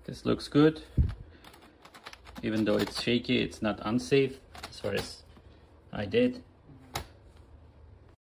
This looks good. Even though it's shaky, it's not unsafe as far as I did.